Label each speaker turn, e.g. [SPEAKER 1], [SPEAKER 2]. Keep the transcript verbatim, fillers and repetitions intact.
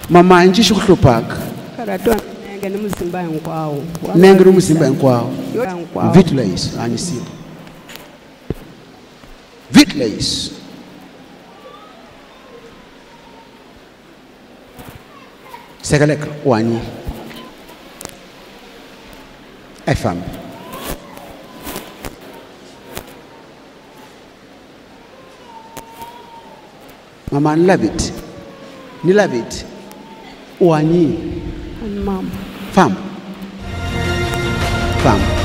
[SPEAKER 1] Mama nchi shukutupak. Nengru musimba nkwao. Vitlays anisi. Vitlays. Segalek wani. Efam. Mama love it. Ni love it. Wani.
[SPEAKER 2] Mom.
[SPEAKER 1] Fam. Fam.